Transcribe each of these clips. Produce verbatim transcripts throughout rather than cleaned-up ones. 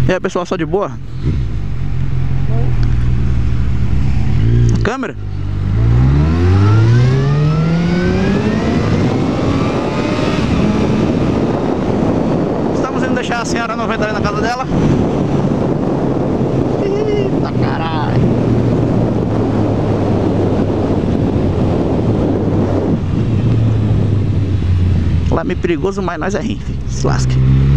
E aí, pessoal, só de boa? A câmera? Estamos indo deixar a senhora noventa ali na casa dela. Eita caralho! Lá é meio perigoso, mas nós é rim, filho. Se lasque.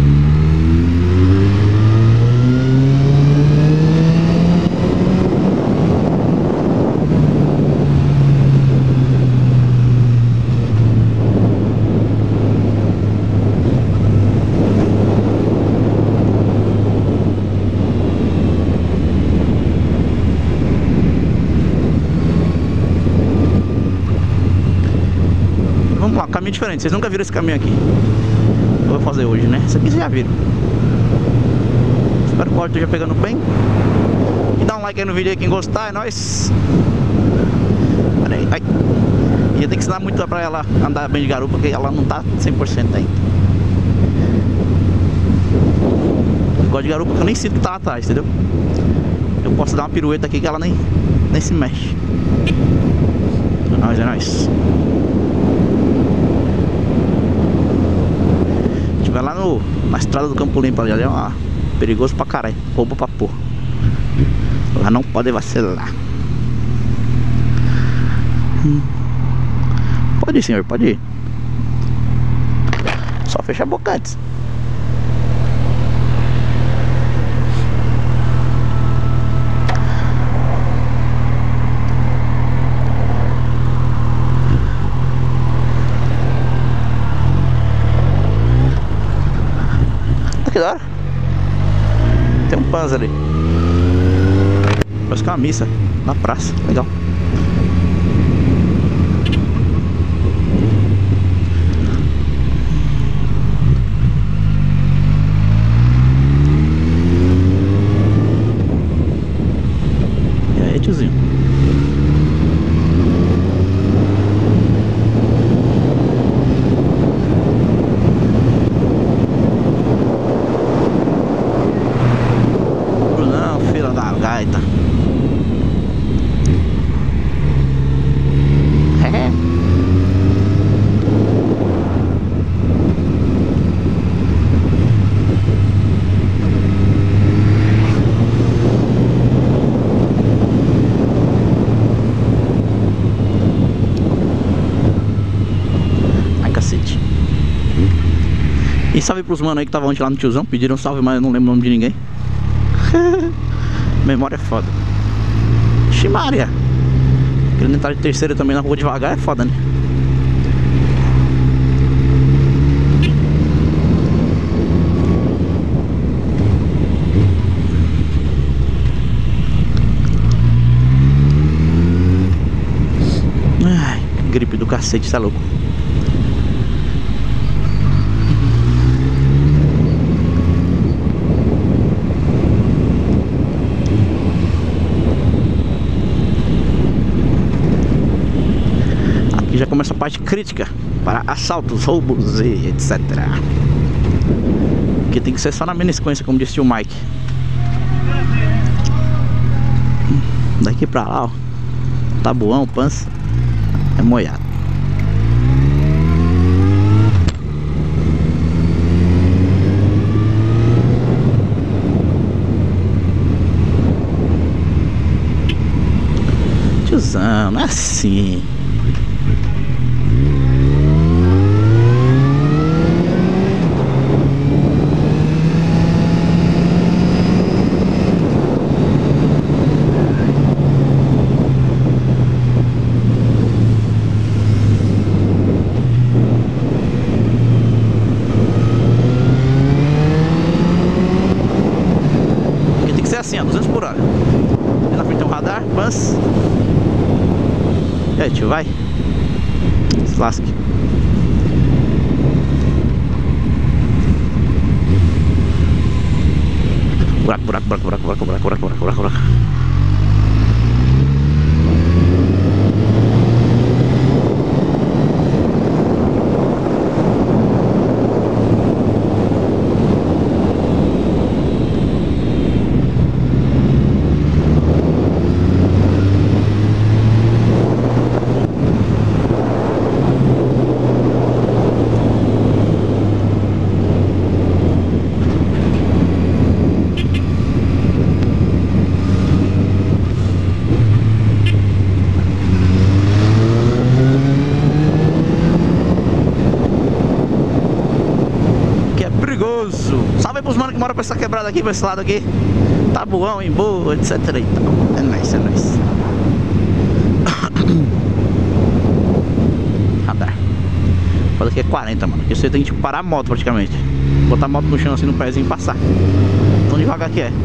Vamos lá, caminho diferente. Vocês nunca viram esse caminho aqui. Eu vou fazer hoje, né? Isso aqui vocês já viram. Espero que o áudio esteja pegando bem. E dá um like aí no vídeo aí, quem gostar, é nóis. Pera aí, ai. E eu tenho que ensinar muito pra ela andar bem de garupa, porque ela não tá cem por cento ainda. Eu gosto de garupa porque eu nem sinto que tá atrás, entendeu? Eu posso dar uma pirueta aqui que ela nem, nem se mexe. É nóis, é nóis. Vai lá no, na estrada do Campo Limpo ali, ali é uma, perigoso pra caralho, roubo pra porra. Lá não pode vacilar. hum. Pode ir, senhor, pode ir. Só fecha a boca antes. Que da hora. Tem um Panzer ali. Parece que é uma missa na praça. Legal. E aí, tiozinho? Gaita. É. Ai, cacete. E salve pros manos aí que estavam ontem lá no tiozão. Pediram salve, mas eu não lembro o nome de ninguém. Memória é foda. Ximaria. Querendo entrar de terceira também na rua devagar é foda, né? Ai, gripe do cacete, tá louco. Já começa a parte crítica para assaltos, roubos e etcétera. Que tem que ser só na menisquência, como disse o Mike. Daqui pra lá, ó, Tabuão, Pança é moiado. Tiozão, não é assim. Assim, a duzentos por hora. E na frente tem um radar, Pans. E aí, tio, vai. Se lasque. Buraco, buraco, buraco, buraco, buraco, buraco, buraco, buraco, buraco, buraco. Salve aí pros manos que moram pra essa quebrada aqui, pra esse lado aqui. Tabuão, Embu, etc e tal. É nóis, é nóis. Radar. Foda aqui é quarenta, mano. Aqui você tem que tipo, parar a moto praticamente. Botar a moto no chão assim no pezinho e passar. Tão devagar que é.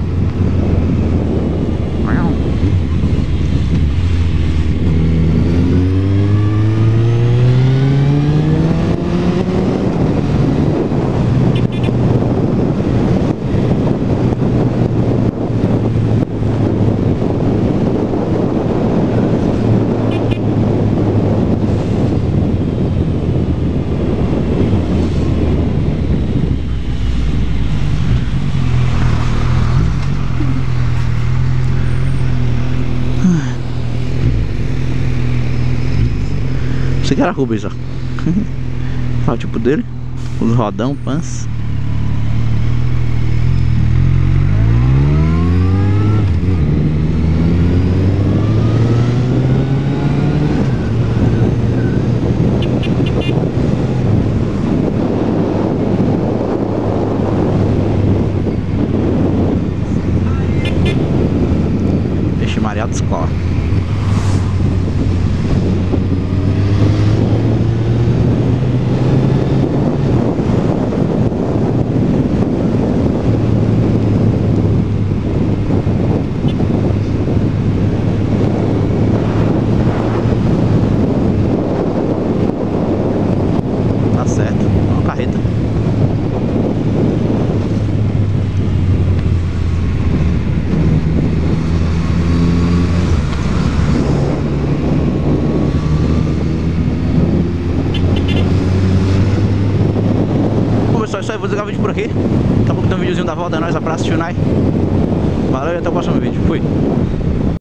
Esse aqui era Rubens, ó. Olha o tipo dele. Os rodão, pans. Peixe mareado escola. Vou desligar o vídeo por aqui. Daqui a pouco tem um videozinho da volta. É nóis, abraço, tchau. Valeu e até o próximo vídeo. Fui.